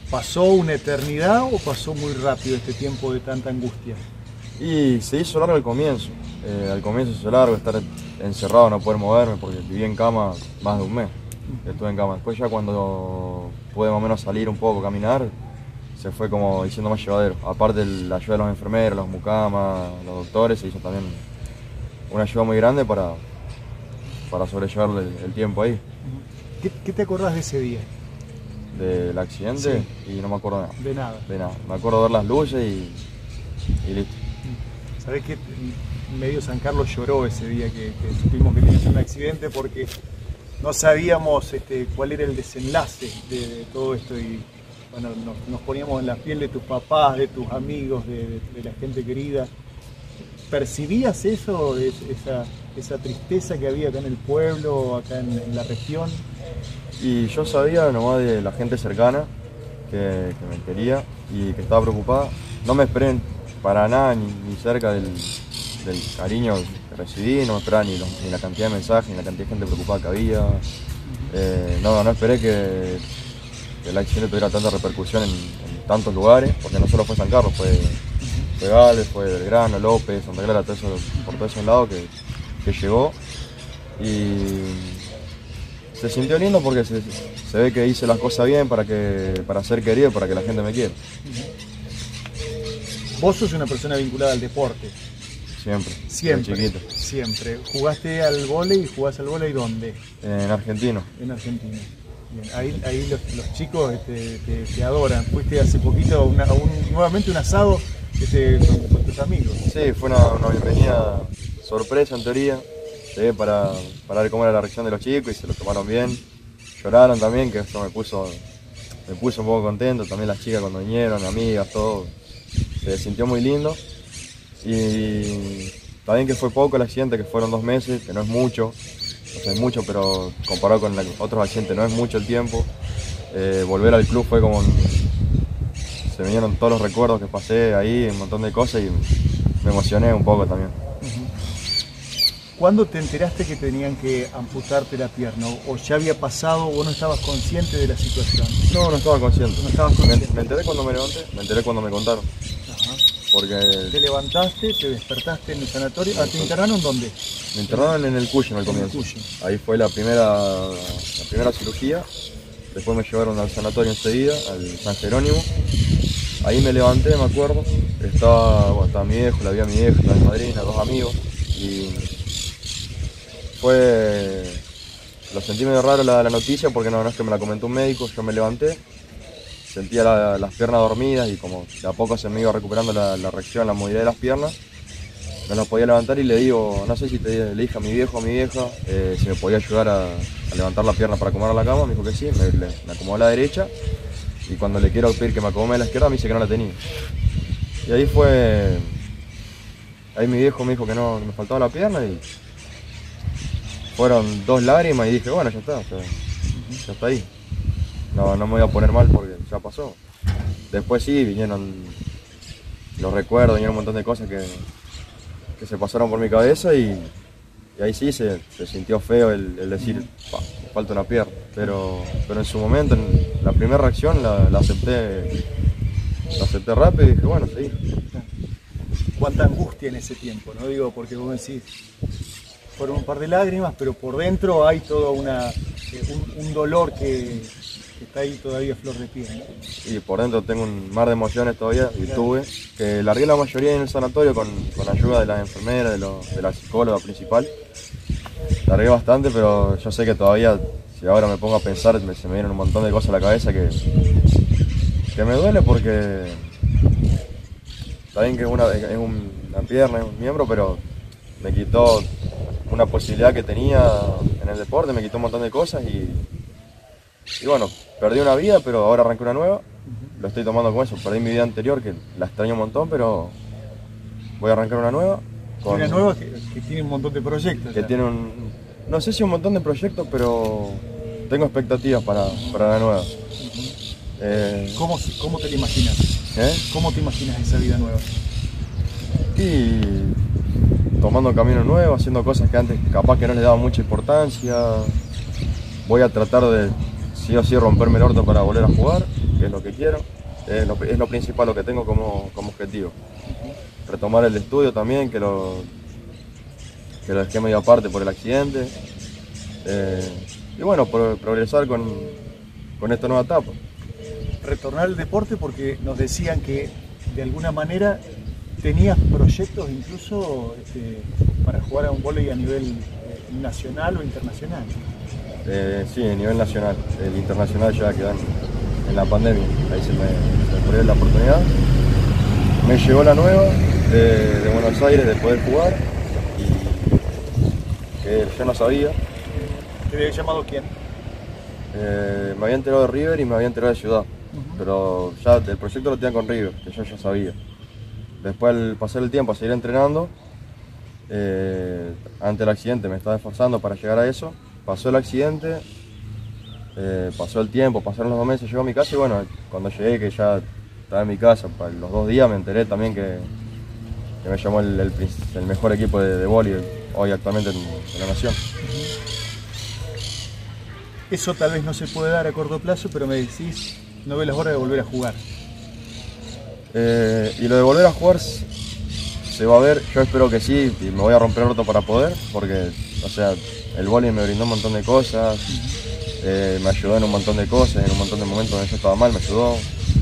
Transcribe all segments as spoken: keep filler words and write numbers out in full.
¿Pasó una eternidad o pasó muy rápido este tiempo de tanta angustia? Y se hizo largo el comienzo. Eh, al comienzo se hizo largo estar encerrado, no poder moverme, porque viví en cama más de un mes. Estuve en cama. Después ya cuando pude más o menos salir un poco, caminar, se fue como diciendo más llevadero. Aparte la ayuda de los enfermeros, los mucamas, los doctores, se hizo también una ayuda muy grande para, para sobrellevar el, el tiempo ahí. ¿Qué, ¿Qué te acordás de ese día? Del accidente, sí. Y no me acuerdo nada. De nada. De nada. Me acuerdo de ver las luces y, y listo. Sabés que medio San Carlos lloró ese día que, que supimos que tenías un accidente porque no sabíamos este, cuál era el desenlace de, de todo esto y bueno, nos, nos poníamos en la piel de tus papás, de tus amigos, de, de, de la gente querida. ¿Percibías eso, esa, esa tristeza que había acá en el pueblo, acá en, en la región? Y yo sabía nomás de la gente cercana que, que me quería y que estaba preocupada. No me esperé para nada ni, ni cerca del, del cariño que recibí, no me esperaba ni, los, ni la cantidad de mensajes, ni la cantidad de gente preocupada que había. Eh, no, no esperé que, que el accidente tuviera tanta repercusión en, en tantos lugares, porque no solo fue San Carlos, fue, fue Gales, fue Belgrano, López, Santa Clara, todo eso, por todos esos lados que, que llegó. Y se sintió lindo porque se, se ve que hice las cosas bien para, que, para ser querido, para que la gente me quiera. Vos sos una persona vinculada al deporte. Siempre. Siempre. Desde chiquito. Siempre. ¿Jugaste al vóley y jugás al vóley dónde? En Argentino. En Argentina. Bien. Ahí, ahí los, los chicos este, te, te adoran. Fuiste hace poquito una, a un, nuevamente un asado este, con, con tus amigos. Sí, fue una, una bienvenida sorpresa en teoría. Llegué para, para ver cómo era la reacción de los chicos y se lo tomaron bien. Lloraron también, que esto me puso, me puso un poco contento. También las chicas cuando vinieron, amigas, todo. Se sintió muy lindo. Y también que fue poco el accidente, que fueron dos meses, que no es mucho. O sea, es mucho, pero comparado con la, otros accidentes no es mucho el tiempo. Eh, volver al club fue como... Un, se me vinieron todos los recuerdos que pasé ahí, un montón de cosas y me emocioné un poco también. ¿Cuándo te enteraste que tenían que amputarte la pierna? ¿O ya había pasado o no estabas consciente de la situación? No, no estaba consciente. No estabas consciente. Me, me enteré cuando me levanté, me enteré cuando me contaron. Ajá. Porque te levantaste, te despertaste en el sanatorio. ¿Ah, te internaron dónde? Me internaron en el Cuyo al comienzo. En el Cuyo. Ahí fue la primera, la primera cirugía. Después me llevaron al sanatorio enseguida, al San Jerónimo. Ahí me levanté, me acuerdo. Estaba, bueno, estaba mi viejo, la vi a mi viejo, estaba mi madrina, dos amigos. Y fue... Lo sentí medio raro la, la noticia porque no, no es que me la comentó un médico. Yo me levanté, sentía la, las piernas dormidas y como de a poco se me iba recuperando la, la reacción, la movilidad de las piernas. No las podía levantar y le digo, no sé si te, le dije a mi viejo o a mi vieja eh, si me podía ayudar a, a levantar la pierna para acomodar la cama. Me dijo que sí, me, le, me acomodó a la derecha y cuando le quiero pedir que me acomode a la izquierda me dice que no la tenía. Y ahí fue, ahí mi viejo me dijo que no, que me faltaba la pierna y fueron dos lágrimas y dije, bueno, ya está, ya, ya está ahí. No, no me voy a poner mal porque ya pasó. Después sí, vinieron los recuerdos, vinieron un montón de cosas que, que se pasaron por mi cabeza y, y ahí sí se, se sintió feo el, el decir, me falta una pierna. Pero, pero en su momento, en la primera reacción la, la acepté la acepté rápido y dije, bueno, sí. Cuánta angustia en ese tiempo, ¿no? Digo, porque vos decís, fueron un par de lágrimas, pero por dentro hay todo una, un, un dolor que, que está ahí todavía a flor de piel, ¿no? Y por dentro tengo un mar de emociones todavía y claro. Tuve, que largué la mayoría en el sanatorio con, con ayuda de la enfermera, de, lo, de la psicóloga principal. Largué bastante, pero yo sé que todavía, si ahora me pongo a pensar, me, se me vienen un montón de cosas a la cabeza que, que me duele porque está bien que es una, es una pierna, es un miembro, pero me quitó una posibilidad que tenía en el deporte, me quitó un montón de cosas y, y bueno, perdí una vida, pero ahora arranqué una nueva. Lo estoy tomando como eso, perdí mi vida anterior, que la extraño un montón, pero voy a arrancar una nueva. Con, una nueva que, que tiene un montón de proyectos. Que ya. tiene un, no sé si un montón de proyectos, pero tengo expectativas para, para la nueva. Uh-huh. eh, ¿Cómo, ¿Cómo te la imaginas? ¿eh? ¿Cómo te imaginas esa vida nueva? Y tomando caminos nuevos, haciendo cosas que antes capaz que no le daba mucha importancia. Voy a tratar de, sí o sí romperme el orto para volver a jugar, que es lo que quiero, es lo, es lo principal, lo que tengo como, como objetivo. Retomar el estudio también, que lo, que lo dejé medio aparte por el accidente. Eh, y bueno, pro, progresar con, con esta nueva etapa. Retornar al deporte porque nos decían que de alguna manera tenías proyectos incluso este, para jugar a un vóley a nivel eh, nacional o internacional. Eh, sí, a nivel nacional. El internacional ya quedó en, en la pandemia, ahí se me, se me perdió la oportunidad. Me llegó la nueva de, de Buenos Aires de poder jugar y que yo no sabía. ¿Te había llamado quién? Eh, me había enterado de River y me había enterado de Ciudad, uh-huh. Pero ya el proyecto lo tenía con River, que yo ya sabía. Después al pasar el tiempo a seguir entrenando, eh, ante el accidente me estaba esforzando para llegar a eso. Pasó el accidente, eh, pasó el tiempo, pasaron los dos meses, llegó a mi casa y bueno, cuando llegué que ya estaba en mi casa, para los dos días me enteré también que, que me llamó el, el, el mejor equipo de, de vóley hoy actualmente en, en la Nación. Eso tal vez no se puede dar a corto plazo, pero me decís, no ves las horas de volver a jugar. Eh, y lo de volver a jugar se va a ver, yo espero que sí, y me voy a romper el orto para poder, porque, o sea, el vóley me brindó un montón de cosas, eh, me ayudó en un montón de cosas, en un montón de momentos donde yo estaba mal, me ayudó.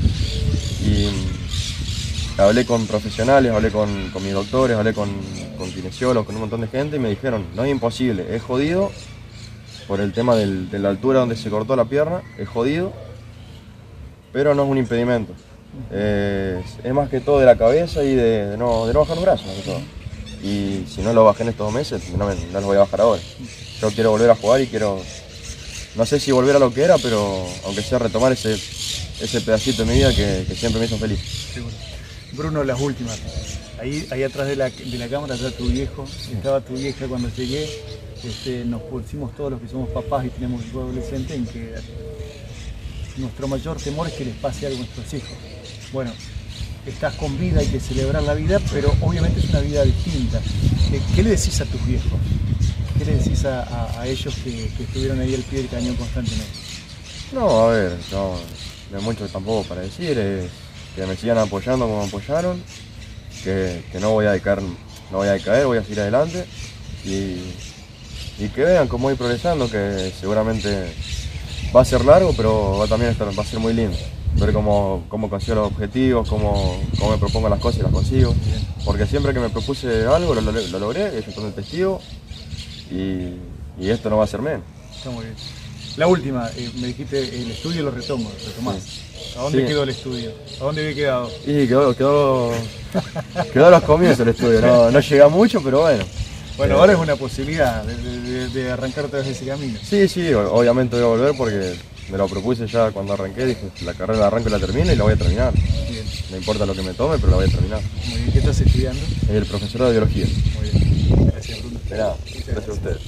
Y hablé con profesionales, hablé con, con mis doctores, hablé con, con kinesiólogos, con un montón de gente y me dijeron, no es imposible, es jodido por el tema del, de la altura donde se cortó la pierna, es jodido, pero no es un impedimento. Eh, es más que todo de la cabeza y de, de, no, de no bajar los brazos, más que todo. Y si no lo bajé en estos dos meses, no, me, no los voy a bajar ahora. Yo quiero volver a jugar y quiero, no sé si volver a lo que era, pero aunque sea retomar ese, ese pedacito de mi vida que, que siempre me hizo feliz. Seguro. Bruno, las últimas. Ahí, ahí atrás de la, de la cámara está tu viejo, estaba tu vieja cuando llegué. Este, nos pusimos todos los que somos papás y tenemos un adolescente en que nuestro mayor temor es que les pase algo a nuestros hijos. Bueno, estás con vida, hay que celebrar la vida, pero obviamente es una vida distinta. ¿Qué le decís a tus viejos? ¿Qué le decís a, a, a ellos que, que estuvieron ahí al pie del cañón constantemente? No, a ver, no, no hay mucho tampoco para decir, es que me sigan apoyando como me apoyaron, que, que no voy a decaer, no voy a decaer, voy a seguir adelante y, y que vean cómo voy progresando, que seguramente va a ser largo, pero va también a, estar, va a ser muy lindo. Ver cómo, cómo consigo los objetivos, cómo, cómo me propongo las cosas y las consigo. Porque siempre que me propuse algo lo, lo, lo logré, ellos son el testigo y, y esto no va a ser menos. Está muy bien. La última, eh, me dijiste el estudio lo retomo, lo retomás. Sí. ¿A dónde sí. quedó el estudio? ¿A dónde había quedado? Y quedó, quedó, quedó a los comienzos el estudio, no, no llega mucho, pero bueno. Bueno, eh, ahora es una posibilidad de, de, de arrancar otra vez ese camino. Sí, sí, obviamente voy a volver porque me lo propuse ya cuando arranqué, dije la carrera la arranco y la termino y la voy a terminar. Bien. No importa lo que me tome, pero la voy a terminar. Muy bien, ¿qué estás estudiando? El profesor de biología. Muy bien, gracias Bruno. De nada, gracias a ustedes.